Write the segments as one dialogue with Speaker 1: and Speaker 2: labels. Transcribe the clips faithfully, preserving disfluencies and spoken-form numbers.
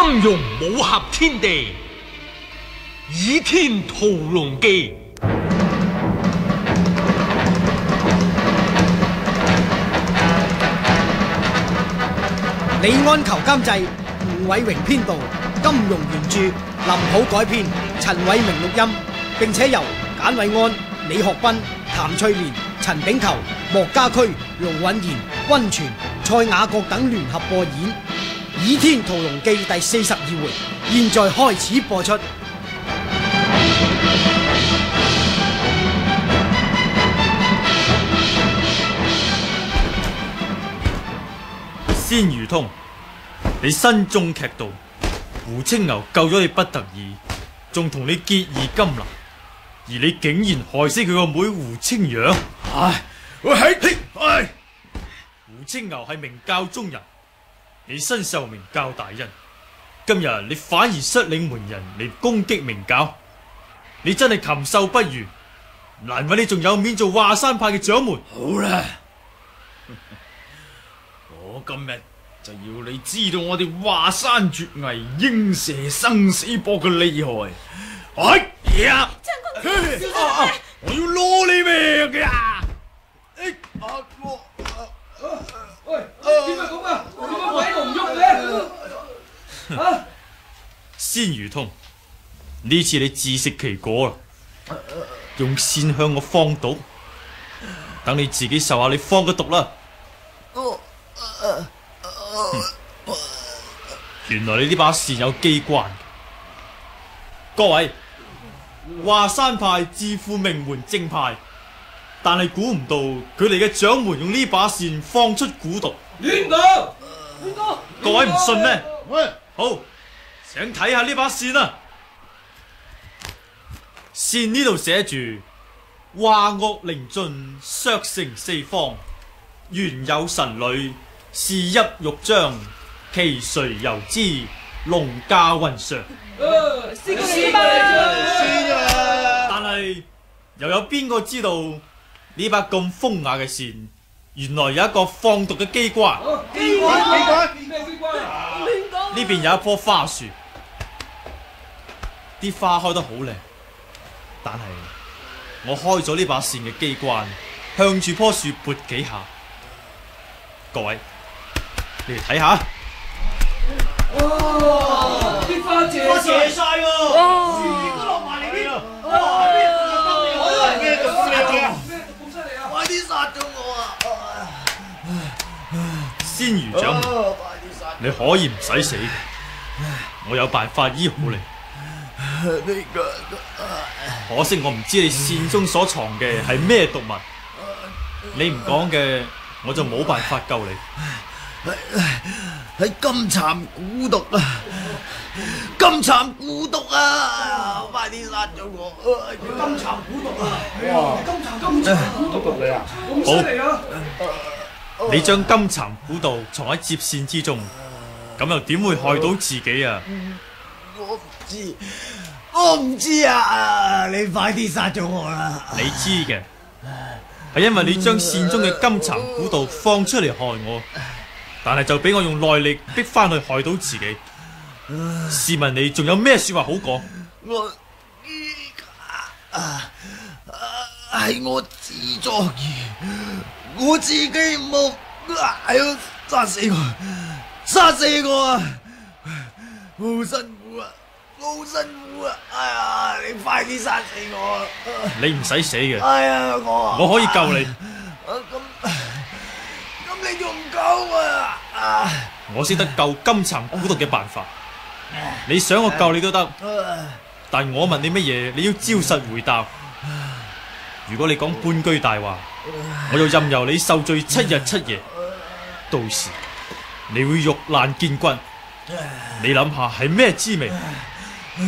Speaker 1: 金庸武俠天地，倚天屠龍記。
Speaker 2: 李安求監製，吳偉榮編導，金庸原著，林甫改編，陳偉明錄音，並且由簡偉安、李學斌、譚翠蓮、陳炳球、莫家駒、盧允賢、溫泉、蔡雅閣等聯合播演《倚天屠龍記》第四十二回，現在開始播出。
Speaker 3: 鮮如通，你身中劇毒，胡青牛救咗你不得已，仲同你結義金蘭，而你竟然害死佢個妹胡青陽。唉，喂，唉，胡青牛係明教中人，你身受明教大恩，今日你反而率領門人嚟攻擊明教，你真係禽獸不如，難為你仲有面做華山派嘅掌門。
Speaker 4: 好啦。我今日就要你知道我哋華山絕藝鷹蛇生死搏嘅厲害。哎呀！
Speaker 5: 將軍，啊、
Speaker 4: 我要攞你命嘅！哎啊我
Speaker 6: 喂，點解咁啊？點解鬼都唔喐嘅？啊！
Speaker 3: 鮮如通，呢次你自食其果啦，用線向我放毒，等你自己受下你放嘅毒啦。哦嗯、原來你呢把線有機關。各位，華山派自負名門正派，但係估唔到佢哋嘅掌門用呢把線放出蠱毒。
Speaker 6: 亂講！亂講！
Speaker 3: 各位唔信咩？好，請睇下呢把線啊！線呢度寫住化惡靈盡，削成四方，原有神女，是泣玉章，其誰又知龍駕雲上。
Speaker 6: 是個你嘛？
Speaker 3: 但係又有邊個知道呢把咁風雅嘅線，原來有一個放毒嘅機關？
Speaker 6: 機關？機關？咩機關啊？
Speaker 3: 呢邊有一棵花樹，啲花開得好靚，但係我開咗呢把線嘅機關，向住棵樹撥幾下。各位，你哋睇下，
Speaker 6: 哇！啲花謝花謝晒喎，樹都落埋嚟添。哇！咩咁咩咁犀利啊？快啲殺咗我啊！
Speaker 3: 鮮如掌門，你可以唔使死嘅，我有辦法醫好你。可惜我唔知你線中所藏嘅係咩毒物，你唔講嘅，我就冇辦法救你。
Speaker 7: 係金蠶蠱毒啊！金蠶蠱毒啊！快啲殺咗我！
Speaker 6: 金蠶蠱毒啊！哇！金蠶金蠶蠱毒你啊！咁犀利啊！
Speaker 3: 你將金蠶蠱毒藏喺接線之中，咁又點會害到自己啊？
Speaker 7: 我唔知，我唔知啊！你快啲殺咗我啦！
Speaker 3: 你知嘅，係因為你將線中嘅金蠶蠱毒放出嚟害我，但係就俾我用內力逼翻去害到自己。試問你仲有咩說話好講？
Speaker 7: 我啊係我自作孽，我自己冇係要殺死我，殺死我啊！好辛苦啊，好辛苦啊！哎呀，你快啲殺死我啊！
Speaker 3: 你唔使死嘅，
Speaker 7: 哎呀，我
Speaker 3: 我可以救你。
Speaker 7: 咁咁你仲唔救啊？啊！
Speaker 3: 我識得救金蠶蠱毒嘅辦法，你想我救你都得，但我問你乜嘢，你要照實回答。如果你講半句大話，我就任由你受罪七日七夜，到時你會肉爛見骨。你諗下係咩滋味？
Speaker 7: 你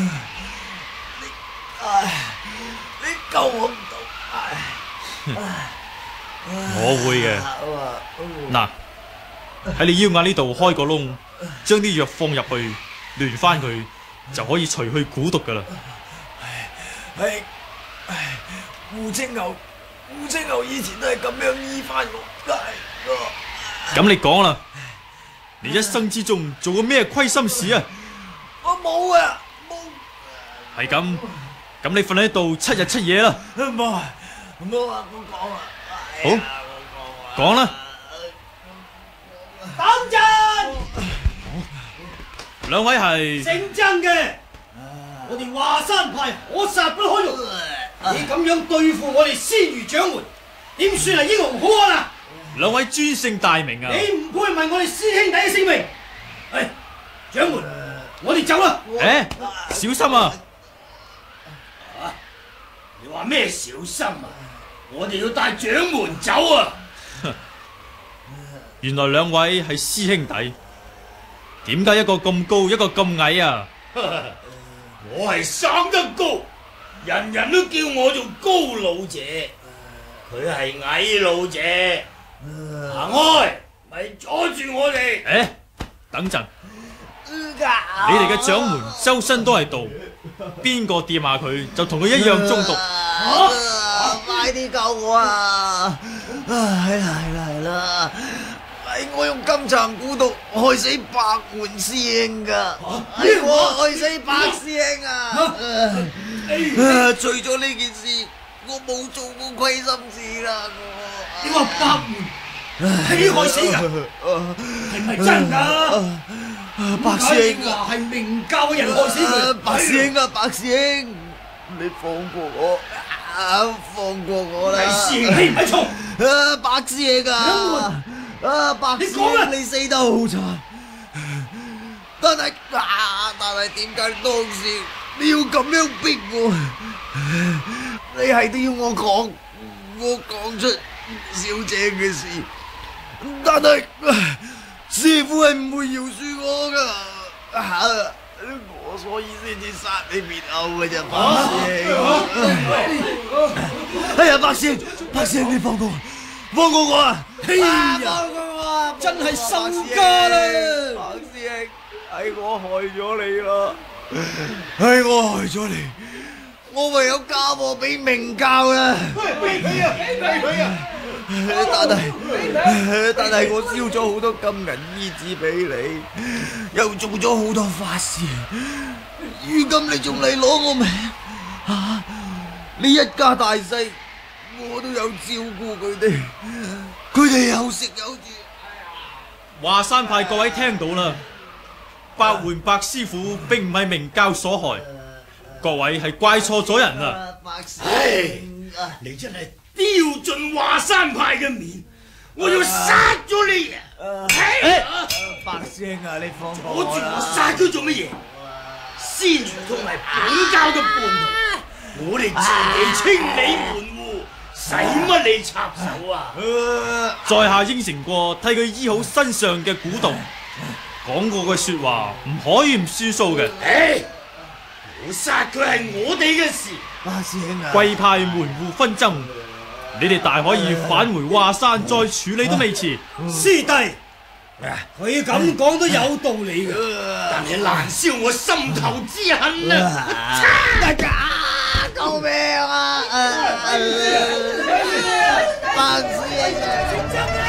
Speaker 7: 你救我唔到，
Speaker 3: 我會嘅。嗱，喺你腰眼呢度開個窿，將啲藥放入去，亂翻佢，就可以除去蠱毒噶啦。
Speaker 7: 係胡青牛，胡青牛以前都係咁樣醫翻我。
Speaker 3: 咁你講啦，你一生之中做過咩虧心事啊？
Speaker 7: 冇啊，冇。
Speaker 3: 係咁，咁你瞓喺度七日七夜啦。
Speaker 7: 冇啊，冇啊，冇講啊。
Speaker 3: 好，講啦。
Speaker 2: 等陣，
Speaker 3: 兩位係
Speaker 2: 姓曾嘅，我哋華山派可殺不可辱。你咁樣對付我哋鮮魚掌門，點算係英雄好漢啊？
Speaker 3: 兩位尊姓大名啊？
Speaker 2: 你唔配問我哋師兄弟嘅姓名。係掌門，我哋走啦。
Speaker 3: 誒，小心啊！
Speaker 6: 你話咩小心啊？我哋要帶掌門走啊！
Speaker 3: 原來兩位係師兄弟，點解一個咁高，一個咁矮啊？
Speaker 6: 我係生得高，人人都叫我做高老姐，佢係矮老姐。行開，咪阻住我哋！
Speaker 3: 誒，等陣，你哋嘅掌門周身都係毒，邊個掂下佢就同佢一樣中毒。
Speaker 7: 啊！快啲救我啊！係啦係啦係啦！係我用金蠶蠱毒害死白門師兄噶，係我害死白師兄啊！除咗呢件事，我冇做過虧心事啦。
Speaker 2: 你話白門係你害死㗎？係咪真㗎？
Speaker 7: 白師兄啊，
Speaker 2: 係明教嘅人害死佢。
Speaker 7: 白師兄啊，白師兄，你放過我，啊，放過我啦！
Speaker 2: 師兄氣唔係錯。
Speaker 7: 啊，白師兄啊！啊，白師兄，你死得好慘，但係啊，但係點解當時你要咁樣逼我？你係都要我講，我講出小姐嘅事，但係師傅係唔會饒恕我噶，啊，我所以先至殺你滅口嘅啫，白師兄。哎呀，白師兄，白師兄，你放過我！放過我啊！
Speaker 2: 哎呀，真係心家啦！
Speaker 7: 白師兄，係我害咗你啦，係我害咗你，我唯有嫁禍俾明教啦。
Speaker 6: 俾佢啊！俾佢啊！
Speaker 7: 但係但係我燒咗好多金銀衣紙俾你，又做咗好多法事，如今你仲嚟攞我命啊！你一家大細，我都有照顧佢哋，佢哋有食有住。
Speaker 3: 華山派各位聽到啦，白門白師傅並唔係明教所害，各位係怪錯咗人啊！
Speaker 6: 唉，你真係丟盡華山派嘅面，我要殺咗你啊！
Speaker 7: 白師兄啊，你放過
Speaker 6: 我住
Speaker 7: 我啦！
Speaker 6: 我殺佢做乜嘢？鮮魚通係本教嘅叛徒，我哋自己清理門戶，使乜你插手啊？
Speaker 3: 在下應承過替佢醫好身上嘅蠱毒，講過嘅說話唔可以唔算數嘅。
Speaker 6: 唉，我殺佢係我哋嘅事。
Speaker 7: 白師兄啊，
Speaker 3: 貴派門戶紛爭，你哋大可以返回華山再處理都未遲。
Speaker 2: 師弟，佢咁講都有道理嘅。
Speaker 6: 但係難消我心頭之恨啊！
Speaker 7: 大家救命啊！白師兄啊！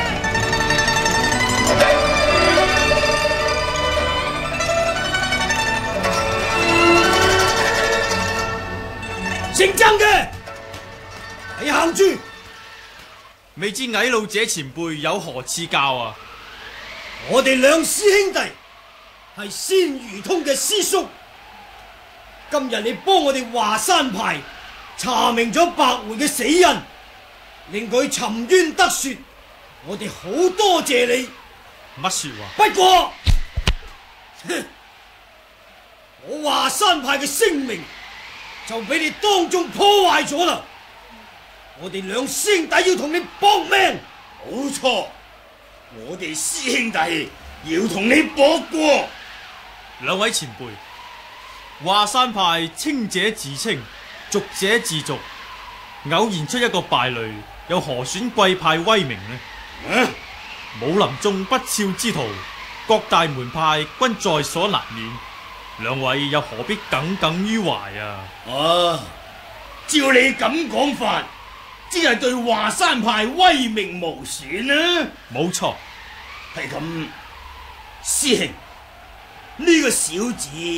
Speaker 2: 姓曾嘅，你行住！
Speaker 3: 未知矮老者前輩有何賜教啊？
Speaker 2: 我哋兩師兄弟係鮮魚通嘅師叔，今日你幫我哋華山派查明咗白門嘅死因，令佢沉冤得雪，我哋好多謝你。
Speaker 3: 乜說話？
Speaker 2: 不過，哼，我華山派嘅聲名就俾你當眾破壞咗啦！我哋兩師兄弟要同你搏命。
Speaker 6: 冇錯，我哋師兄弟要同你搏過。
Speaker 3: 兩位前輩，華山派清者自清，濁者自濁，偶然出一個敗類，又何損貴派威名呢？
Speaker 6: 啊，
Speaker 3: 武林中不肖之徒，各大門派均在所難免，兩位又何必耿耿於懷啊？
Speaker 6: 啊，照你咁講法，只係對華山派威名無損啊！
Speaker 3: 冇錯，
Speaker 6: 係咁，師兄，呢、這個小子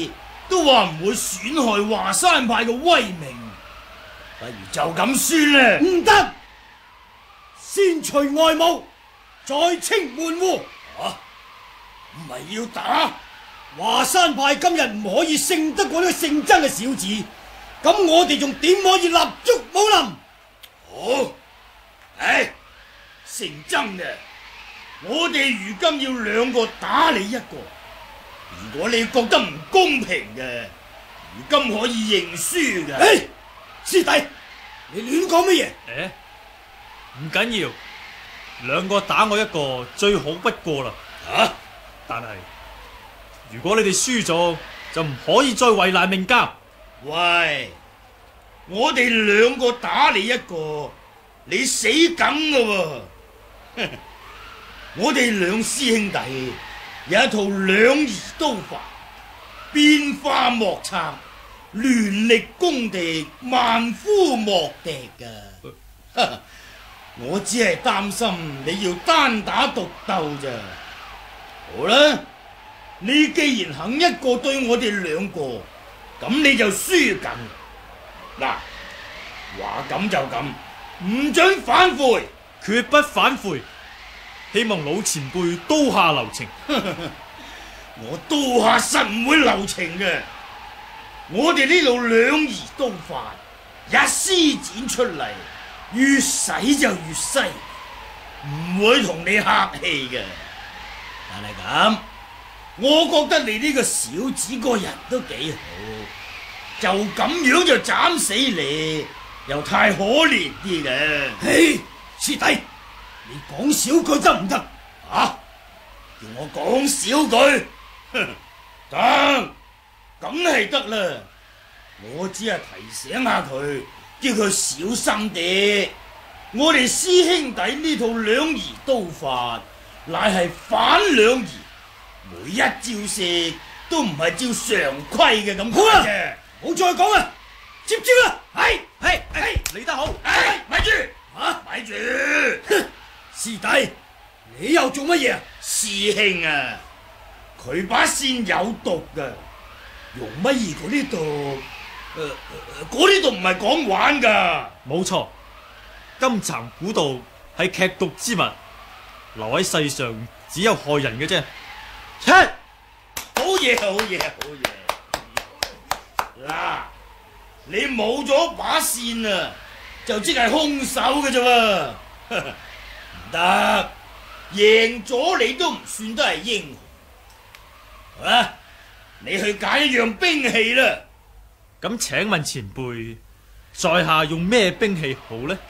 Speaker 7: 都話唔會損害華山派嘅威名，不如就咁算啦。
Speaker 2: 唔得，先除外務，再清門戶。
Speaker 7: 啊，唔係要打？
Speaker 2: 華山派今日唔可以勝得過呢個姓曾嘅小子，咁我哋仲點可以立足武林？
Speaker 7: 好，唉，姓曾嘅，我哋如今要兩個打你一個。如果你覺得唔公平嘅，如今可以認輸嘅。
Speaker 2: 誒，師弟，你亂講乜嘢？
Speaker 3: 誒，唔緊要，兩個打我一個最好不過啦。
Speaker 7: 啊！
Speaker 3: 但係如果你哋輸咗，就唔可以再為難命交。
Speaker 7: 喂，我哋兩個打你一個，你死梗㗎喎！我哋兩師兄弟有一套兩儀刀法，變化莫測，聯力攻敵，萬夫莫敵噶。我只係擔心你要單打獨鬥咋。好啦，你既然肯一個對我哋兩個，咁你就輸緊。嗱，話咁就咁，唔准反悔，
Speaker 3: 絕不反悔。希望老前輩刀下留情。
Speaker 7: 我刀下實唔會留情嘅。我哋呢度兩儀刀法一施展出嚟，越使就越犀，唔會同你客氣嘅。但係咁，我覺得你呢個小子個人都幾好，就咁樣就斬死你，又太可憐啲嘅。
Speaker 2: 嘿，師弟，你講少句得唔得？
Speaker 7: 啊！叫我講少句，哼，得，梗係得啦。我只係提醒下佢，叫佢小心啲。我哋師兄弟呢套兩儀刀法，乃係反兩儀，每一招式都唔係照常規嘅咁。好啦，
Speaker 2: 冇再講啦，接招啦！係
Speaker 7: 係係，嚟得好！係，咪住啊，咪住！
Speaker 2: 師弟，你又做乜嘢啊？
Speaker 7: 師兄啊，佢把扇有毒噶，用乜嘢嗰啲毒？誒、呃，嗰啲毒唔係講玩噶。
Speaker 3: 冇錯，金蠶蠱毒係劇毒之物，留喺世上只有害人嘅啫。
Speaker 7: 切，好嘢，好嘢，好嘢！嗱，你冇咗把扇啊，就即係空手嘅啫喎。唔得，贏咗你都唔算得係英雄。啊，你去揀一樣兵器啦。
Speaker 3: 咁請問前輩，在下用咩兵器好呢？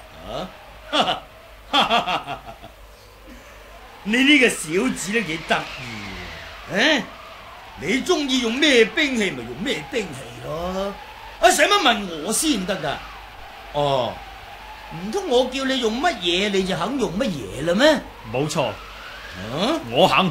Speaker 7: 啊，你呢個小子都幾得意嘅。你中意用咩兵器咪用咩兵器咯。啊，使乜問我先得噶？哦，唔通我叫你用乜嘢你就肯用乜嘢啦咩？
Speaker 3: 冇錯，
Speaker 7: 啊，
Speaker 3: 我肯。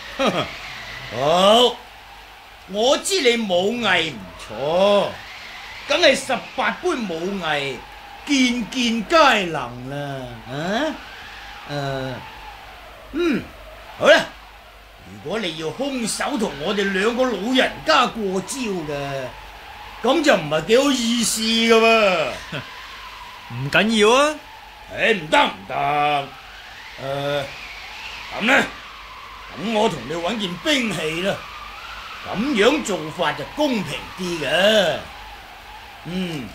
Speaker 7: 好，我知你武藝唔錯，梗係十八般武藝，件件皆能啦。啊，誒、呃，嗯，好啦，如果你要空手同我哋兩個老人家過招嘅，咁就唔係幾好意思噶喎。
Speaker 3: 唔緊要啊。
Speaker 7: 誒，唔得唔得，誒，咁咧，咁我同你揾件兵器啦，咁樣做法就公平啲嘅。嗯，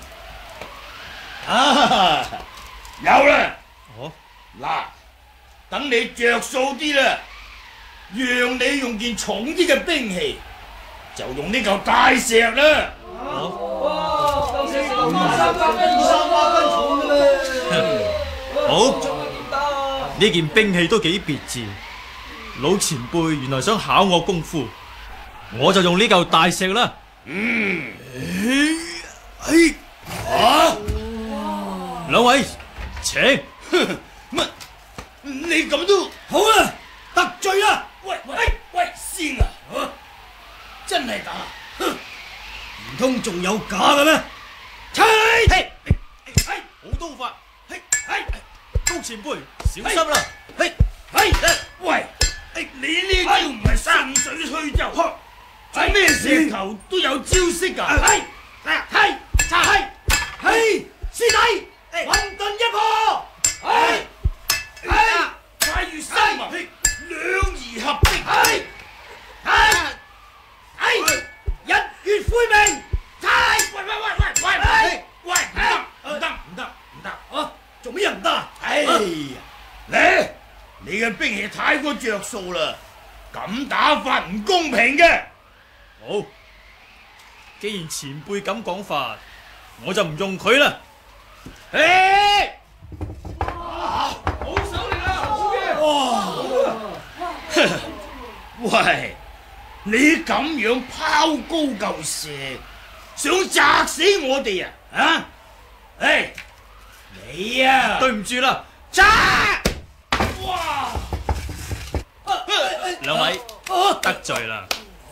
Speaker 7: 啊，有啦。
Speaker 3: 哦，
Speaker 7: 嗱，等你着數啲啦，讓你用件重啲嘅兵器，就用呢嚿大石啦。
Speaker 6: 哇！嚿石成三百斤、二三百斤重嘅咧。
Speaker 3: 好，呢件兵器都幾別致，老前輩原來想考我功夫，我就用呢嚿大石啦。
Speaker 7: 嗯，哎，啊，
Speaker 3: 兩位，請。
Speaker 7: 乜？你咁都
Speaker 2: 好啦，得罪啦！
Speaker 7: 喂喂喂，師啊，啊真係打，
Speaker 2: 唔通仲有假嘅咩？切！
Speaker 7: 嘿，係
Speaker 3: 好刀法，
Speaker 7: 係係。
Speaker 3: 高前輩小心啦！
Speaker 7: 嘿，嘿，喂，你呢招唔係山水推舟，做咩事
Speaker 6: 直頭都有招式噶。係係係係，師弟，混沌一破，係係，快如山脈，兩儀合璧，係係係，日月晦明，係。喂喂喂喂喂喂，唔得唔得唔得唔得啊！做咩唔得？哎呀，你你嘅兵器太過着數啦，咁打法唔公平嘅。
Speaker 3: 好，既然前輩咁講法，我就唔用佢啦。
Speaker 6: 誒，
Speaker 4: 好手力啦，好嘢！
Speaker 6: 哇！喂，你咁樣拋高嚿石，想砸死我哋啊？啊！誒，你啊，
Speaker 3: 對唔住啦，
Speaker 6: 炸！哇！
Speaker 3: 兩位得罪啦。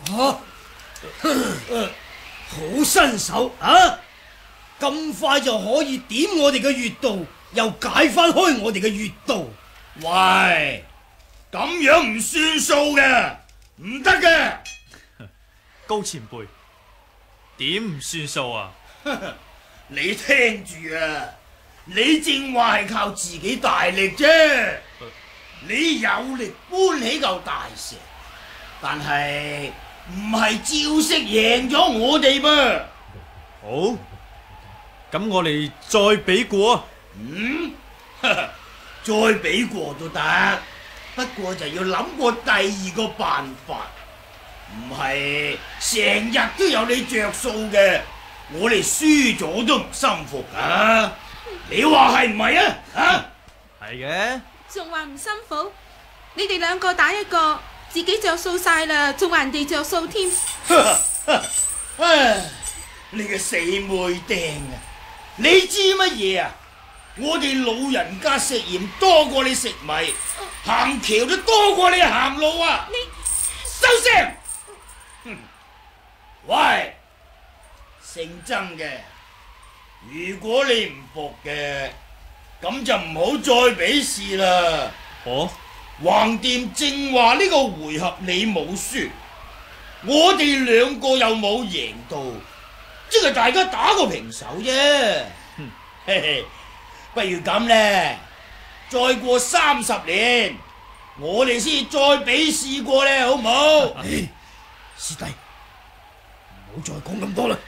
Speaker 2: 好身手啊！咁快就可以點我哋嘅穴道，又解翻開我哋嘅穴道。
Speaker 6: 喂，咁樣唔算數嘅，唔得嘅。
Speaker 3: 高前輩，點唔算數啊？
Speaker 6: 你聽住啊！你正話係靠自己大力啫，你有力搬起嚿大石，但係唔係招式贏咗我哋噃。
Speaker 3: 好，咁我哋再比過啊。
Speaker 6: 嗯，再比過都得，不過就要諗過第二個辦法，唔係成日都有你着數嘅，我哋輸咗都唔心服啊！你話係唔係啊？啊，
Speaker 3: 係嘅。
Speaker 5: 仲話唔辛苦？你哋兩個打一個，自己着數晒啦，仲話人哋着數添。
Speaker 6: 唉，你個死妹釘啊！你知乜嘢啊？我哋老人家食鹽多過你食米，行橋都多過你行路啊！
Speaker 5: 你
Speaker 6: 收聲！哼，喂，姓曾嘅，如果你唔服嘅，咁就唔好再比試啦。
Speaker 3: 哦，
Speaker 6: 橫掂正話呢個回合你冇輸，我哋兩個又冇贏到，即係大家打個平手啫。
Speaker 3: 嗯
Speaker 6: 嘿嘿，不如咁咧，再過三十年，我哋先再比試過咧，好唔好？
Speaker 2: 師弟，唔好再講咁多啦。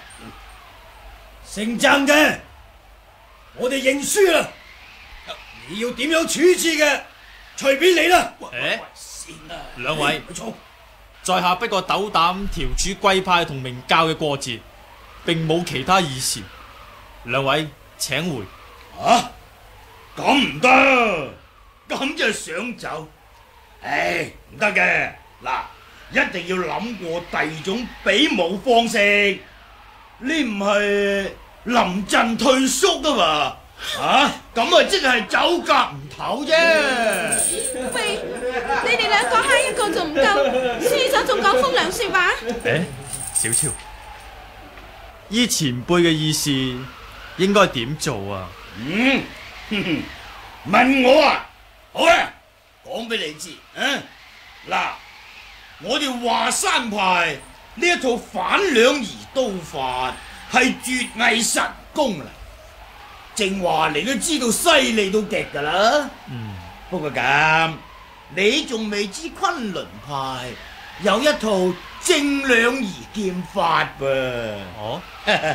Speaker 2: 姓曾嘅，我哋認輸啦。你要點樣處置嘅，隨便你啦。
Speaker 3: 誒，
Speaker 6: 先啦，
Speaker 3: 兩位
Speaker 2: 冇錯。
Speaker 3: 在下不過斗膽調處貴派同明教嘅過節，並冇其他意思。兩位請回。
Speaker 6: 啊，咁唔得，咁就想走，唉，唔得嘅，嗱，一定要諗過第二種比武方式，你唔係臨陣退縮啊嘛？啊，咁啊即係走夾唔唞啫。
Speaker 5: 喂，你哋兩個蝦一個仲唔夠，輸咗仲講風涼說話？
Speaker 3: 誒，小超，依前輩嘅意思，應該點做啊？
Speaker 6: 嗯，哼哼，問我啊，好啦，講俾你知，啊，嗱，我哋華山派呢一套反兩儀刀法係絕藝神功啦，正話你都知道犀利到極噶啦。
Speaker 3: 嗯，
Speaker 6: 不過咁，你仲未知崑崙派有一套正兩儀劍法噃。
Speaker 3: 哦，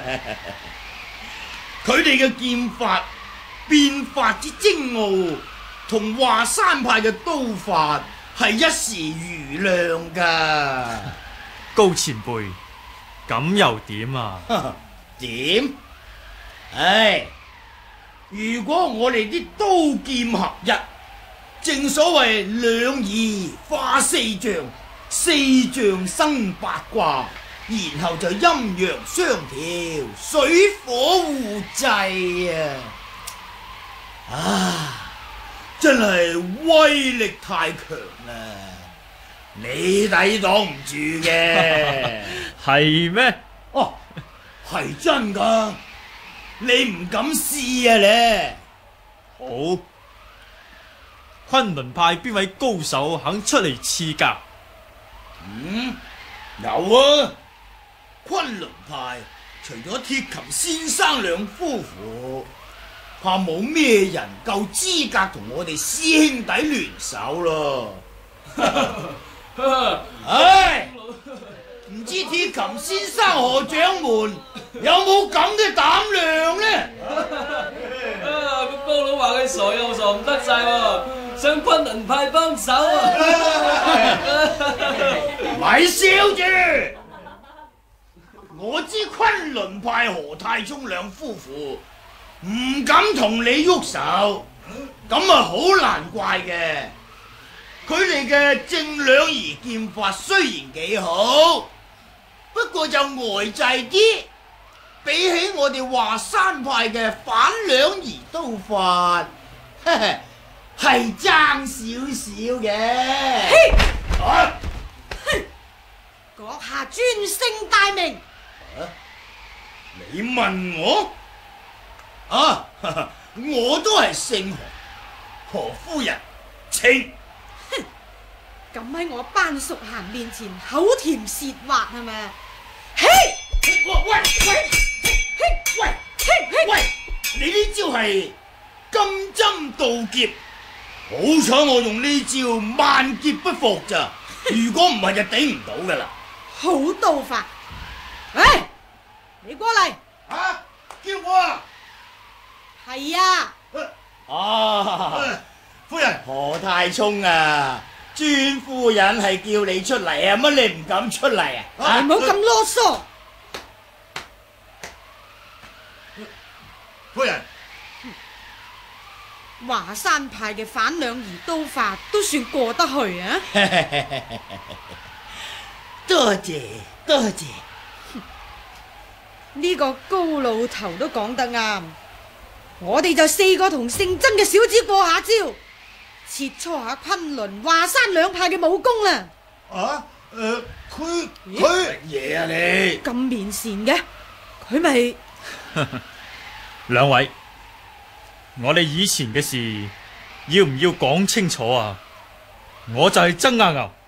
Speaker 6: 佢哋嘅劍法變法之精奧，同華山派嘅刀法係一時瑜亮噶。
Speaker 3: 高前輩，咁又點啊？
Speaker 6: 點？唉，如果我哋啲刀劍合一，正所謂兩儀化四象，四象生八卦，然後就陰陽相調，水火互濟啊！啊，真係威力太強啦，你抵擋唔住嘅。
Speaker 3: 係咩？
Speaker 6: 哦，係真噶，你唔敢試啊咧？
Speaker 3: 好，崑崙派邊位高手肯出嚟賜教？
Speaker 6: 嗯，有啊，
Speaker 7: 昆崙派除咗鐵琴先生兩夫婦，怕冇咩人夠資格同我哋師兄弟聯手咯。唉，唔知鐵琴先生何掌門有冇咁嘅膽量呢？
Speaker 6: 啊！個高佬話佢傻又傻唔得晒喎，想昆崙派幫手啊！
Speaker 7: 咪笑住！我知昆崙派何太沖兩夫婦唔敢同你喐手，咁啊好難怪嘅。佢哋嘅正兩儀劍法雖然幾好，不過就呆滯啲，比起我哋華山派嘅反兩儀刀法，係爭少少嘅。啊！
Speaker 8: 閣下尊姓大名？
Speaker 7: 啊、你問我？啊，我都係姓何，何夫人，請。
Speaker 8: 咁喺我班淑嫻面前口甜舌滑係咪？嘿！
Speaker 7: 喂喂喂喂喂！你呢招係金針盜劫，好彩我用呢招萬劫不復咋，如果唔係就頂唔到噶啦。
Speaker 8: 好刀法，喂，你過嚟。
Speaker 7: 啊！叫我啊！
Speaker 8: 係啊。
Speaker 7: 哦，夫人何太沖啊！尊夫人係叫你出嚟啊，乜你唔敢出嚟啊？
Speaker 8: 你唔好咁囉嗦。
Speaker 7: 夫人，
Speaker 8: 華山派嘅反兩儀刀法都算過得去啊！
Speaker 7: 多謝多謝。
Speaker 8: 呢個高老頭都講得啱，我哋就四個同姓曾嘅小子過下招，切磋下昆崙華山兩派嘅武功啦。
Speaker 7: 啊？誒，佢佢嘢啊你
Speaker 8: 咁面善嘅，佢咪？
Speaker 3: 兩位，我哋以前嘅事要唔要講清楚啊？我就係曾阿牛。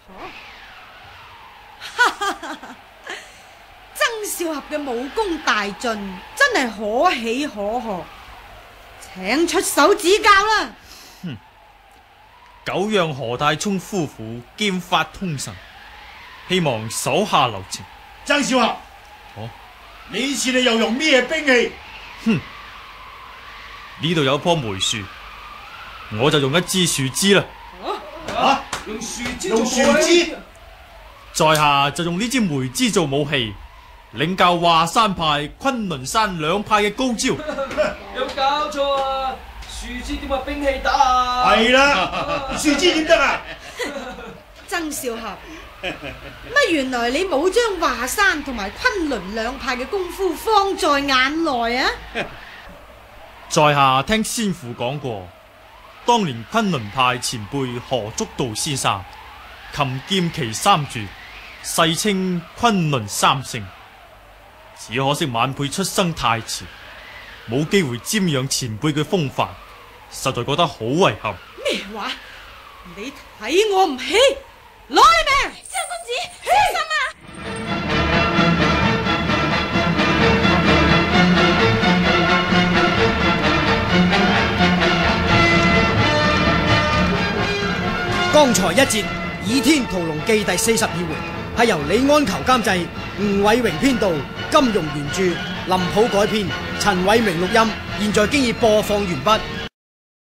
Speaker 8: 曾少俠嘅武功大進，真係可喜可賀，請出手指教啦！
Speaker 3: 哼，久仰何太沖夫婦劍法通神，希望手下留情。
Speaker 7: 曾少俠，
Speaker 3: 哦，
Speaker 7: 呢次你又用咩兵器？
Speaker 3: 哼，呢度有棵梅樹，我就用一支樹枝啦。
Speaker 7: 啊，
Speaker 6: 用樹枝
Speaker 7: 用樹枝，
Speaker 3: 在下就用呢支梅枝做武器，領教華山派、昆崙山兩派嘅高招。
Speaker 6: 有搞錯啊！樹枝點話兵器打啊？
Speaker 7: 係啦，樹枝點得啊？
Speaker 8: 曾少俠，乜原來你冇將華山同埋昆崙兩派嘅功夫放在眼內啊？
Speaker 3: 在下聽先父講過，當年昆崙派前輩何足道先生琴劍其三絕，世稱昆崙三聖。只可惜晚輩出生太遲，冇機會瞻仰前輩嘅風範，實在覺得好遺憾。
Speaker 8: 咩話？你睇我唔起，攞你命！蕭公子，小心啊！
Speaker 2: 剛才一節《倚天屠龍記》第四十二回，係由李安求監製，吳偉榮編導，金庸原著，林普改編，陳偉明錄音，現在經已播放完畢。